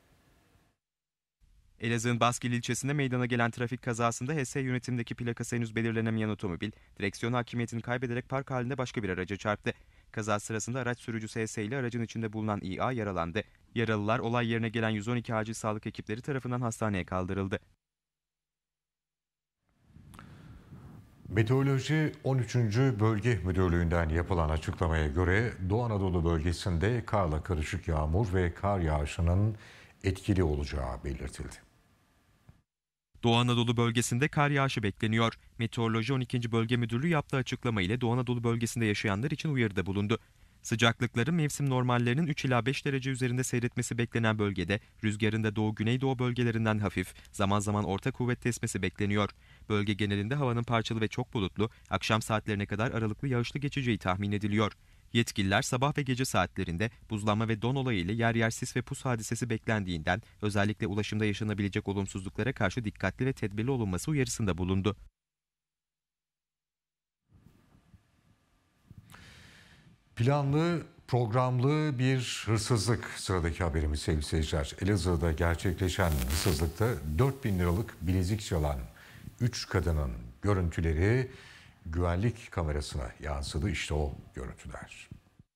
Elazığ'ın Baskil ilçesinde meydana gelen trafik kazasında HS yönetimindeki plakası henüz belirlenemeyen otomobil, direksiyon hakimiyetini kaybederek park halinde başka bir araca çarptı. Kaza sırasında araç sürücüsü HS ile aracın içinde bulunan İA yaralandı. Yaralılar olay yerine gelen 112 acil sağlık ekipleri tarafından hastaneye kaldırıldı. Meteoroloji 13. Bölge Müdürlüğü'nden yapılan açıklamaya göre Doğu Anadolu bölgesinde karla karışık yağmur ve kar yağışının etkili olacağı belirtildi. Doğu Anadolu bölgesinde kar yağışı bekleniyor. Meteoroloji 12. Bölge Müdürlüğü yaptığı açıklama ile Doğu Anadolu bölgesinde yaşayanlar için uyarıda bulundu. Sıcaklıkların mevsim normallerinin 3 ila 5 derece üzerinde seyretmesi beklenen bölgede rüzgarın da Doğu-Güneydoğu bölgelerinden hafif, zaman zaman orta kuvvetli esmesi bekleniyor. Bölge genelinde havanın parçalı ve çok bulutlu, akşam saatlerine kadar aralıklı yağışlı geçeceği tahmin ediliyor. Yetkililer sabah ve gece saatlerinde buzlanma ve don olayı ile yer yer sis ve pus hadisesi beklendiğinden özellikle ulaşımda yaşanabilecek olumsuzluklara karşı dikkatli ve tedbirli olunması uyarısında bulundu. Planlı, programlı bir hırsızlık sıradaki haberimiz sevgili seyirciler. Elazığ'da gerçekleşen hırsızlıkta 4.000 liralık bilezik çalan 3 kadının görüntüleri güvenlik kamerasına yansıdı. İşte o görüntüler.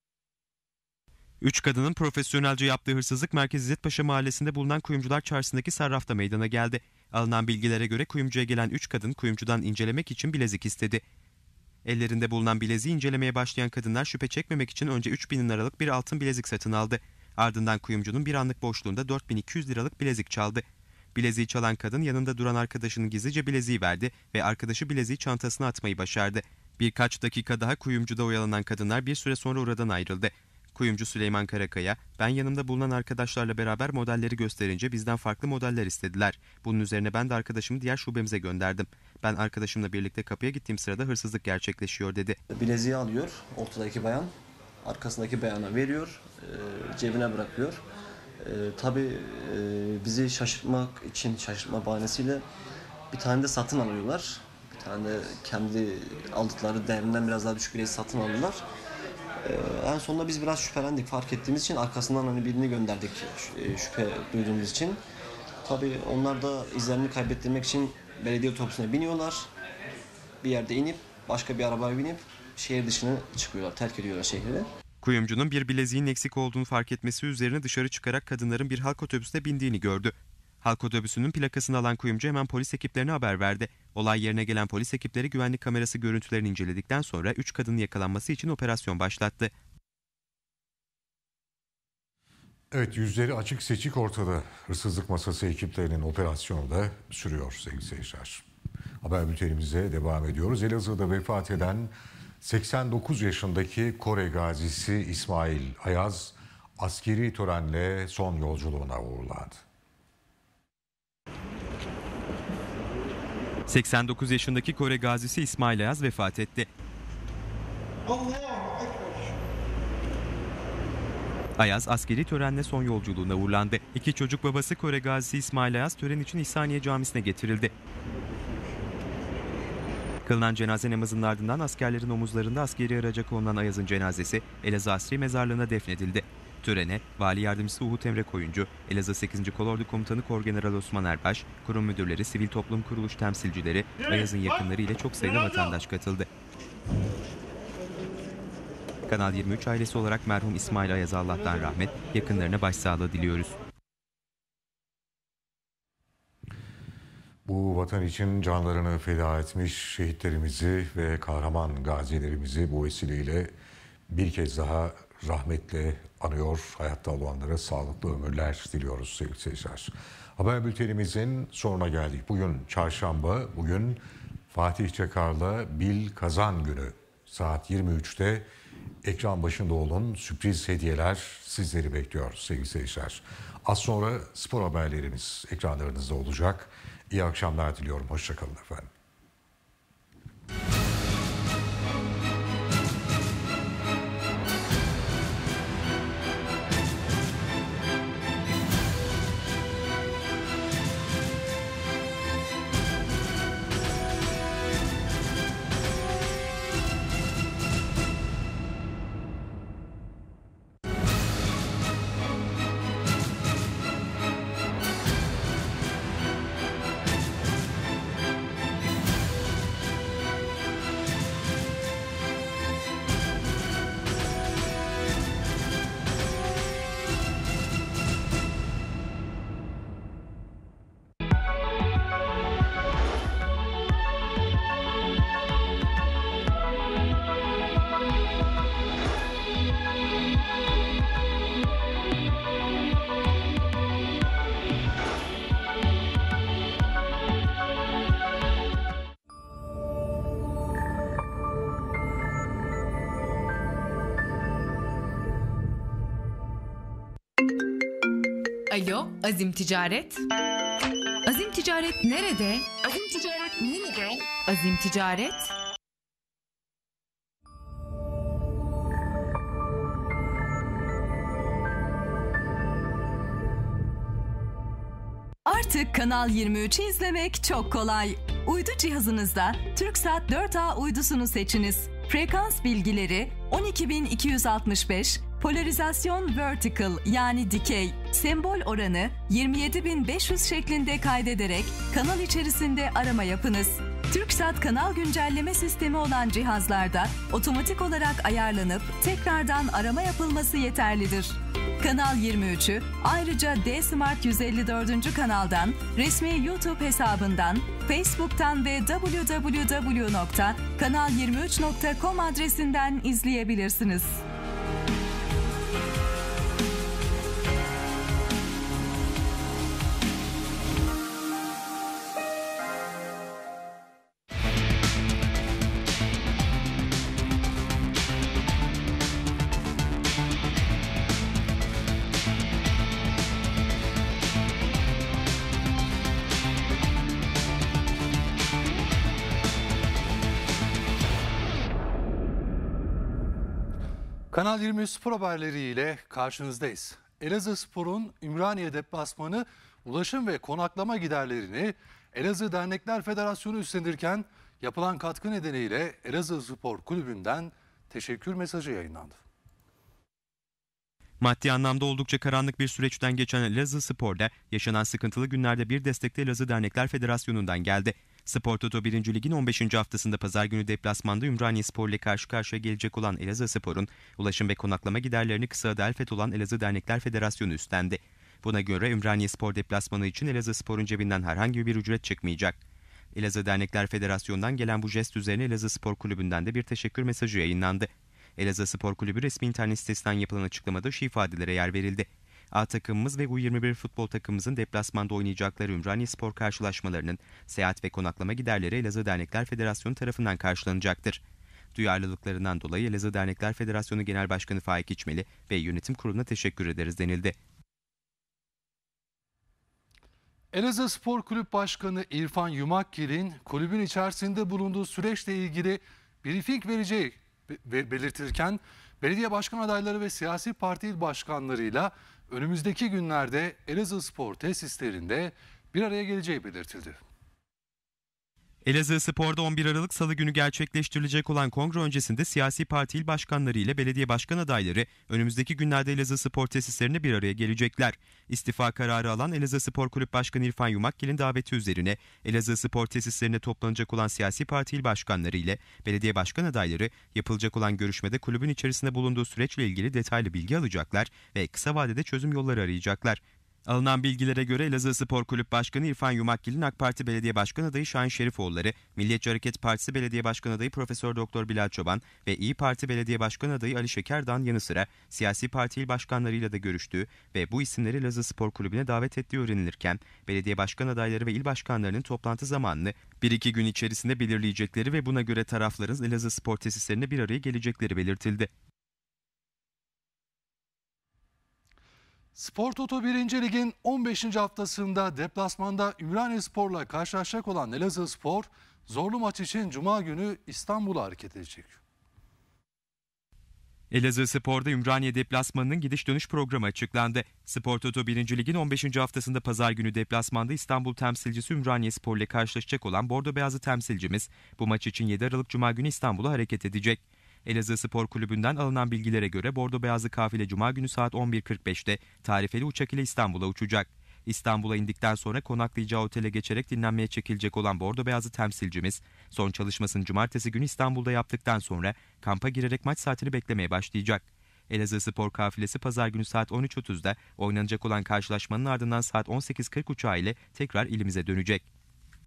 3 kadının profesyonelce yaptığı hırsızlık Merkez İzzetpaşa Mahallesi'nde bulunan Kuyumcular Çarşısı'ndaki sarrafta meydana geldi. Alınan bilgilere göre kuyumcuya gelen 3 kadın kuyumcudan incelemek için bilezik istedi. Ellerinde bulunan bileziği incelemeye başlayan kadınlar şüphe çekmemek için önce 3.000 liralık bir altın bilezik satın aldı. Ardından kuyumcunun bir anlık boşluğunda 4.200 liralık bilezik çaldı. Bileziği çalan kadın yanında duran arkadaşının gizlice bileziği verdi ve arkadaşı bileziği çantasına atmayı başardı. Birkaç dakika daha kuyumcuda oyalanan kadınlar bir süre sonra oradan ayrıldı. Kuyumcu Süleyman Karakaya, "Ben yanımda bulunan arkadaşlarla beraber modelleri gösterince bizden farklı modeller istediler. Bunun üzerine ben de arkadaşımı diğer şubemize gönderdim. Ben arkadaşımla birlikte kapıya gittiğim sırada hırsızlık gerçekleşiyor" dedi. Bileziği alıyor ortadaki bayan, arkasındaki bayana veriyor, cebine bırakıyor. Tabii bizi şaşırtma bahanesiyle bir tane de satın alıyorlar. Bir tane de kendi aldıkları değerinden biraz daha düşük bileziği satın aldılar. En sonunda biz biraz şüphelendik, fark ettiğimiz için arkasından hani birini gönderdik şüphe duyduğumuz için. Tabii onlar da izlerini kaybettirmek için belediye otobüsüne biniyorlar. Bir yerde inip başka bir arabaya binip şehir dışına çıkıyorlar, terk ediyorlar şehri. Kuyumcunun bir bileziğin eksik olduğunu fark etmesi üzerine dışarı çıkarak kadınların bir halk otobüsüne bindiğini gördü. Halk otobüsünün plakasını alan kuyumcu hemen polis ekiplerine haber verdi. Olay yerine gelen polis ekipleri güvenlik kamerası görüntülerini inceledikten sonra 3 kadının yakalanması için operasyon başlattı. Evet, yüzleri açık seçik ortada. Hırsızlık masası ekiplerinin operasyonu da sürüyor sevgili seyirciler. Haber bültenimize devam ediyoruz. Elazığ'da vefat eden 89 yaşındaki Kore gazisi İsmail Ayaz askeri törenle son yolculuğuna uğurlandı. 89 yaşındaki Kore gazisi İsmail Ayaz vefat etti. Ayaz askeri törenle son yolculuğuna uğurlandı. 2 çocuk babası Kore gazisi İsmail Ayaz tören için İhsaniye Camisi'ne getirildi. Kılınan cenaze namazının ardından askerlerin omuzlarında askeri araca konulan Ayaz'ın cenazesi Elazığ Asri Mezarlığı'na defnedildi. Törene Vali Yardımcısı Uhut Emre Koyuncu, Elazığ 8. Kolordu Komutanı Korgeneral Osman Erbaş, kurum müdürleri, sivil toplum kuruluş temsilcileri, Ayaz'ın yakınları ile çok sayıda vatandaş katıldı. Kanal 23 ailesi olarak merhum İsmail Ayaz'a Allah'tan rahmet, yakınlarına başsağlığı diliyoruz. Bu vatan için canlarını feda etmiş şehitlerimizi ve kahraman gazilerimizi bu vesileyle bir kez daha rahmetle anıyor. Hayatta olanlara sağlıklı ömürler diliyoruz sevgili seyirciler. Haber bültenimizin sonuna geldik. Bugün çarşamba, bugün Fatih Çakar'la Bil Kazan günü. Saat 23'te ekran başında olun. Sürpriz hediyeler sizleri bekliyor sevgili seyirciler. Az sonra spor haberlerimiz ekranlarınızda olacak. İyi akşamlar diliyorum. Hoşçakalın efendim. Alo, Azim Ticaret. Azim Ticaret nerede? Azim Ticaret nerede? Azim Ticaret. Artık Kanal 23'ü izlemek çok kolay. Uydu cihazınızda Türksat 4A uydusunu seçiniz. Frekans bilgileri 12265, polarizasyon vertical yani dikey, sembol oranı 27500 şeklinde kaydederek kanal içerisinde arama yapınız. Türksat kanal güncelleme sistemi olan cihazlarda otomatik olarak ayarlanıp tekrardan arama yapılması yeterlidir. Kanal 23'ü ayrıca D-Smart 154. kanaldan, resmi YouTube hesabından, Facebook'tan ve www.kanal23.com adresinden izleyebilirsiniz. Kanal 23 spor haberleriyle karşınızdayız. Elazığspor'un Ümraniye deplasmanı ulaşım ve konaklama giderlerini Elazığ Dernekler Federasyonu üstlenirken yapılan katkı nedeniyle Elazığspor Kulübü'nden teşekkür mesajı yayınlandı. Maddi anlamda oldukça karanlık bir süreçten geçen Elazığspor'da yaşanan sıkıntılı günlerde bir destek de Elazığ Dernekler Federasyonu'ndan geldi. Spor Toto 1. Lig'in 15. haftasında pazar günü deplasmanda Ümraniyespor ile karşı karşıya gelecek olan Elazığspor'un ulaşım ve konaklama giderlerini kısa adı Elfet olan Elazığ Dernekler Federasyonu üstlendi. Buna göre Ümraniyespor deplasmanı için Elazığspor'un cebinden herhangi bir ücret çıkmayacak. Elazığ Dernekler Federasyonu'ndan gelen bu jest üzerine Elazığspor Kulübü'nden de bir teşekkür mesajı yayınlandı. Elazığspor Kulübü resmi internet sitesinden yapılan açıklamada şu ifadelere yer verildi. A takımımız ve U21 futbol takımımızın deplasmanda oynayacakları Ümraniyespor karşılaşmalarının seyahat ve konaklama giderleri Elazığ Dernekler Federasyonu tarafından karşılanacaktır. Duyarlılıklarından dolayı Elazığ Dernekler Federasyonu Genel Başkanı Faik İçmeli ve yönetim kuruluna teşekkür ederiz denildi. Elazığ Spor Kulüp Başkanı İrfan Yumakkil'in kulübün içerisinde bulunduğu süreçle ilgili briefing vereceği belirtirken belediye başkan adayları ve siyasi parti il başkanlarıyla önümüzdeki günlerde Elazığ Spor tesislerinde bir araya geleceği belirtildi. Elazığ Spor'da 11 Aralık Salı günü gerçekleştirilecek olan kongre öncesinde siyasi parti il başkanları ile belediye başkan adayları önümüzdeki günlerde Elazığ Spor tesislerine bir araya gelecekler. İstifa kararı alan Elazığ Spor Kulüp Başkanı İrfan Yumakgil'in daveti üzerine Elazığ Spor tesislerine toplanacak olan siyasi parti il başkanları ile belediye başkan adayları yapılacak olan görüşmede kulübün içerisinde bulunduğu süreçle ilgili detaylı bilgi alacaklar ve kısa vadede çözüm yolları arayacaklar. Alınan bilgilere göre Elazığ Spor Kulüp Başkanı İrfan Yumakgil'in AK Parti Belediye Başkan adayı Şahin Şerifoğulları, Milliyetçi Hareket Partisi Belediye Başkan adayı Profesör Doktor Bilal Çoban ve İyi Parti Belediye Başkan adayı Ali Şekerdağ'ın yanı sıra siyasi parti il başkanlarıyla da görüştüğü ve bu isimleri Elazığ Spor Kulübü'ne davet ettiği öğrenilirken, belediye başkan adayları ve il başkanlarının toplantı zamanını 1-2 gün içerisinde belirleyecekleri ve buna göre tarafların Elazığ Spor tesislerine bir araya gelecekleri belirtildi. Spor Toto 1. Lig'in 15. haftasında deplasmanda Ümraniyespor'la karşılaşacak olan Elazığ Spor, zorlu maç için Cuma günü İstanbul'a hareket edecek. Elazığ Spor'da Ümraniye deplasmanının gidiş dönüş programı açıklandı. Spor Toto 1. Lig'in 15. haftasında pazar günü deplasmanda İstanbul temsilcisi Ümraniyespor ile karşılaşacak olan Bordo Beyazlı temsilcimiz bu maç için 7 Aralık Cuma günü İstanbul'a hareket edecek. Elazığ Spor Kulübü'nden alınan bilgilere göre Bordo Beyazlı kafile Cuma günü saat 11.45'te tarifeli uçak ile İstanbul'a uçacak. İstanbul'a indikten sonra konaklayacağı otele geçerek dinlenmeye çekilecek olan Bordo Beyazlı temsilcimiz son çalışmasını Cumartesi günü İstanbul'da yaptıktan sonra kampa girerek maç saatini beklemeye başlayacak. Elazığ Spor kafilesi pazar günü saat 13.30'da oynanacak olan karşılaşmanın ardından saat 18.40 uçağı ile tekrar ilimize dönecek.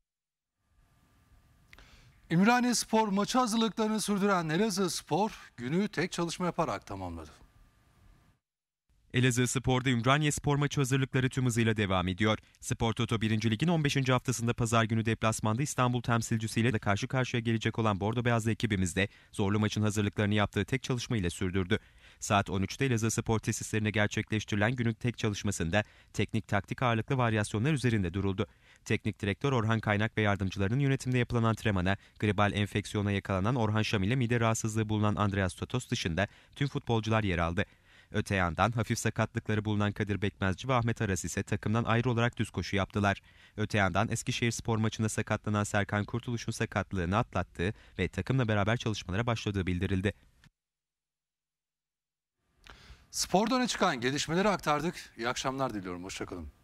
Ümraniyespor maçı hazırlıklarını sürdüren Elazığ Spor günü tek çalışma yaparak tamamladı. Elazığ Spor'da Ümraniyespor maçı hazırlıkları tüm hızıyla devam ediyor. Spor Toto 1. Lig'in 15. haftasında pazar günü deplasmanda İstanbul temsilcisiyle de karşı karşıya gelecek olan Bordo Beyazlı ekibimiz de zorlu maçın hazırlıklarını yaptığı tek çalışma ile sürdürdü. Saat 13'te Elazığ Spor tesislerine gerçekleştirilen günün tek çalışmasında teknik taktik ağırlıklı varyasyonlar üzerinde duruldu. Teknik direktör Orhan Kaynak ve yardımcılarının yönetimde yapılan antrenmana gribal enfeksiyona yakalanan Orhan Şam ile mide rahatsızlığı bulunan Andreas Totos dışında tüm futbolcular yer aldı. Öte yandan hafif sakatlıkları bulunan Kadir Bekmezci ve Ahmet Aras ise takımdan ayrı olarak düz koşu yaptılar. Öte yandan Eskişehirspor maçında sakatlanan Serkan Kurtuluş'un sakatlığını atlattığı ve takımla beraber çalışmalara başladığı bildirildi. Spordan öne çıkan gelişmeleri aktardık. İyi akşamlar diliyorum. Hoşçakalın.